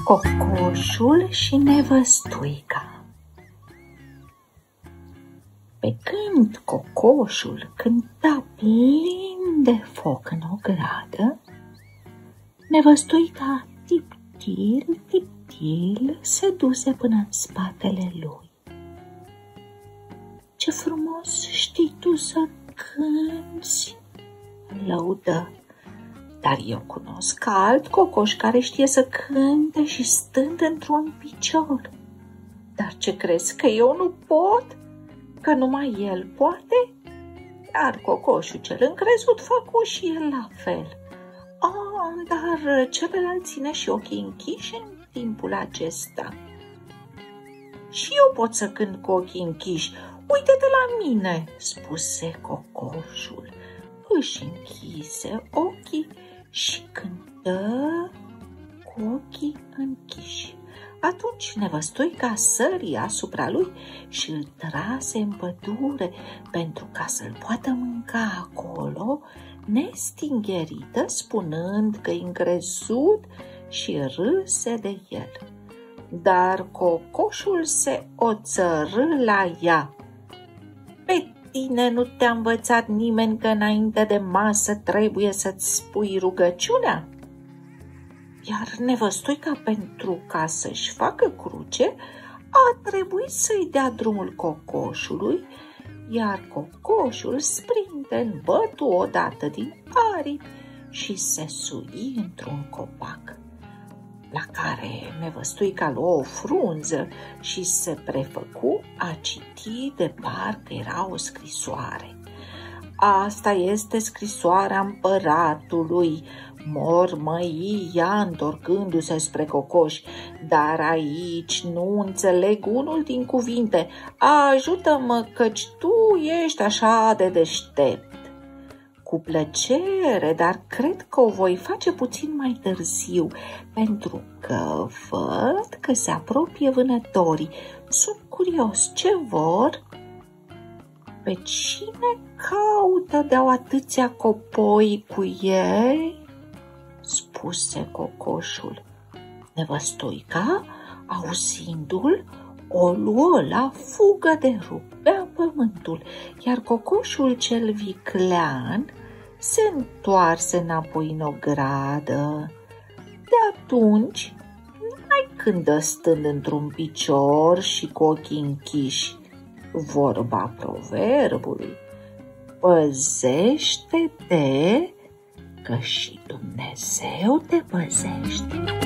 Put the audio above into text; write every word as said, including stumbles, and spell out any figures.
Cocoșul și nevăstuica. Pe când cocoșul cânta plin de foc în ogradă, nevăstuica tiptil, tiptil se duse până în spatele lui. "Ce frumos știi tu să cânți!" lăudă. "Dar eu cunosc alt cocoș care știe să cânte și stând într-un picior. Dar ce crezi, că eu nu pot? Că numai el poate?" Dar cocoșul cel încrezut făcu și el la fel. "Ah, dar celălalt ține și ochii închiși în timpul acesta." "Și eu pot să cânt cu ochii închiși. Uite-te la mine," spuse cocoșul. Își închise ochii și cântă cu ochii închiși. Atunci nevăstuica sări asupra lui și îl trase în pădure pentru ca să-l poată mânca acolo, nestingherită, spunând că-i încrezut, și râse de el. Dar cocoșul se oțărâ la ea. "Pe tine nu te-a învățat nimeni că înainte de masă trebuie să-ți spui rugăciunea?" Iar nevăstuica, pentru ca să-și facă cruce, a trebuit să-i dea drumul cocoșului, iar cocoșul sprinten bătu odată din aripi și se sui într-un copac. La care nevăstuica luă o frunză și se prefăcu a citi de parcă era o scrisoare. "Asta este scrisoarea împăratului," mormăi ea întorcându-se spre cocoș, "dar aici nu înțeleg unul din cuvinte. Ajută-mă, căci tu ești așa de deștept." "Cu plăcere, dar cred că o voi face puțin mai târziu, pentru că văd că se apropie vânătorii. Sunt curios, ce vor?" "Pe cine caută de-au atâția copoi cu ei?" spuse cocoșul. Nevăstuica, auzindu-l, o luă la fugă de rupea pământul, iar cocoșul cel viclean se întoarse înapoi în ogradă. De atunci, numai când stând într-un picior și cu ochii închiși, vorba proverbului: "Păzește-te, că și Dumnezeu te păzește."